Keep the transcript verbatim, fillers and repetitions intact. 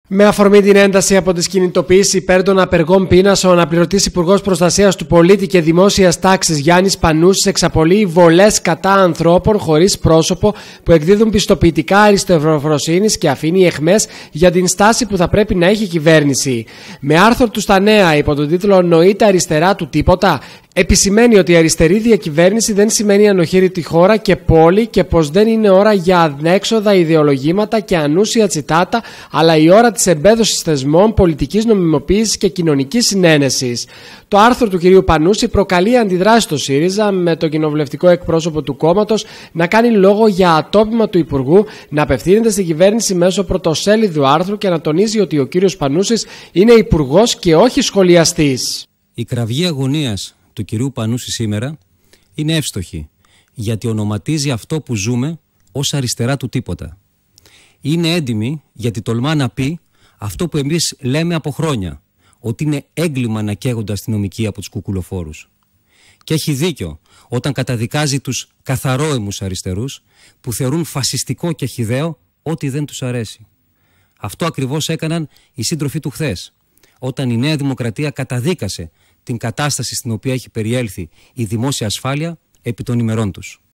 Με αφορμή την ένταση από τις κινητοποιήσεις υπέρ των απεργών πείνας, ο αναπληρωτής Υπουργός Προστασίας του Πολίτη και Δημόσιας Τάξης Γιάννης Πανούσης εξαπολύει βολές κατά ανθρώπων χωρίς πρόσωπο που εκδίδουν πιστοποιητικά αριστεροφροσύνης και αφήνει αιχμές για την στάση που θα πρέπει να έχει η κυβέρνηση. Με άρθρο του στα Νέα υπό τον τίτλο «Νοείται αριστερά του τίποτα», επισημαίνει ότι η αριστερή διακυβέρνηση δεν σημαίνει ανοχήρητη χώρα και πόλη και πως δεν είναι ώρα για ανέξοδα ιδεολογήματα και ανούσια τσιτάτα, αλλά η ώρα της εμπέδωσης θεσμών, πολιτικής νομιμοποίησης και κοινωνικής συνένεσης. Το άρθρο του κυρίου Πανούση προκαλεί αντιδράσεις στο ΣΥΡΙΖΑ, με τον κοινοβουλευτικό εκπρόσωπο του κόμματος να κάνει λόγο για ατόπιμα του Υπουργού, να απευθύνεται στην κυβέρνηση μέσω πρωτοσέλιδου άρθρου και να τονίζει ότι ο κύριος Πανούσης είναι υπουργός και όχι σχολιαστής. Η κραυγή αγωνίας του κυρίου Πανούση σήμερα είναι εύστοχη, γιατί ονοματίζει αυτό που ζούμε ως αριστερά του τίποτα. Είναι έντιμη γιατί τολμά να πει αυτό που εμείς λέμε από χρόνια, ότι είναι έγκλημα να καίγονται αστυνομικοί από τους κουκουλοφόρους. Και έχει δίκιο όταν καταδικάζει τους καθαρόαιμους αριστερούς που θεωρούν φασιστικό και χυδαίο ό,τι δεν τους αρέσει. Αυτό ακριβώς έκαναν οι σύντροφοι του χθες, όταν η Νέα Δημοκρατία καταδίκασε την κατάσταση στην οποία έχει περιέλθει η δημόσια ασφάλεια επί των ημερών τους.